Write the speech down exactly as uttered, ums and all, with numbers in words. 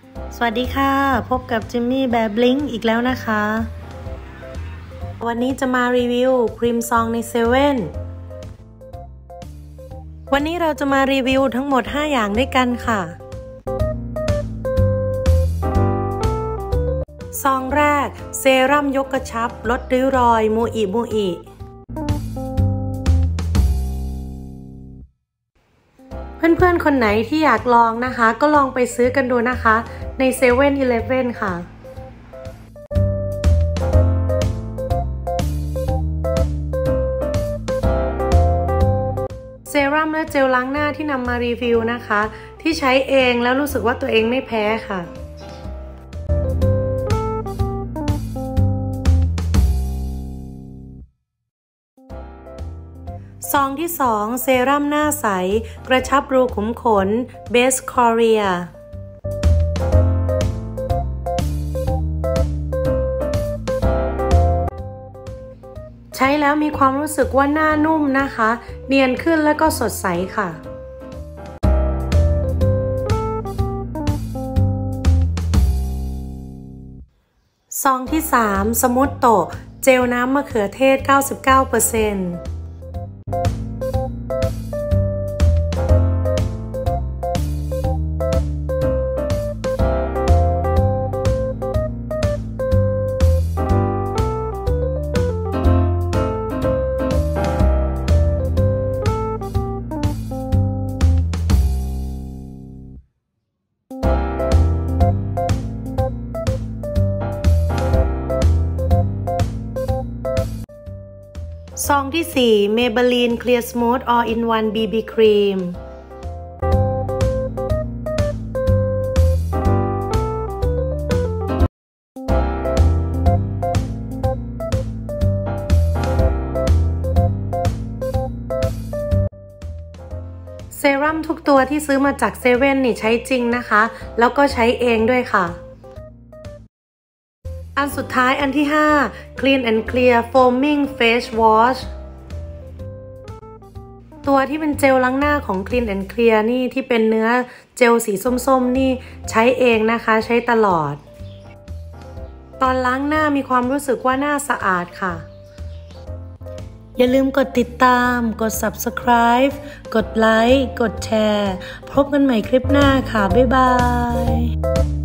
สวัสดีค่ะพบกับจิมมี่แบบบลิงอีกแล้วนะคะวันนี้จะมารีวิวครีมซองในเซเว่นวันนี้เราจะมารีวิวทั้งหมดห้าอย่างด้วยกันค่ะซองแรกเซรั่มยกกระชับลดริ้วรอยมูอิมูอิเพื่อนๆคนไหนที่อยากลองนะคะก็ลองไปซื้อกันดูนะคะในเซเว่นอีเลฟเว่นค่ะเซรั่มและเจลล้างหน้าที่นำมารีวิวนะคะที่ใช้เองแล้วรู้สึกว่าตัวเองไม่แพ้ค่ะซองที่สองเซรั่มหน้าใสกระชับรูขุมขนเบสคอเรียใช้แล้วมีความรู้สึกว่าหน้านุ่มนะคะเนียนขึ้นและก็สดใสค่ะซองที่สามสมูทโตเจลน้ำมะเขือเทศ เก้าสิบเก้าเปอร์เซ็นต์ ซองที่สี่ Maybelline Clear Smooth All-in-One บี บี Cream เซรั่มทุกตัวที่ซื้อมาจากเซเว่นนี่ใช้จริงนะคะแล้วก็ใช้เองด้วยค่ะอันสุดท้ายอันที่ห้า Clean and Clear Foaming Face Wash ตัวที่เป็นเจลล้างหน้าของ Clean and Clear นี่ที่เป็นเนื้อเจลสีส้มๆนี่ใช้เองนะคะใช้ตลอดตอนล้างหน้ามีความรู้สึกว่าหน้าสะอาดค่ะอย่าลืมกดติดตามกด ซับสไครบ์ กดไลค์กดแชร์พบกันใหม่คลิปหน้าค่ะบ๊ายบาย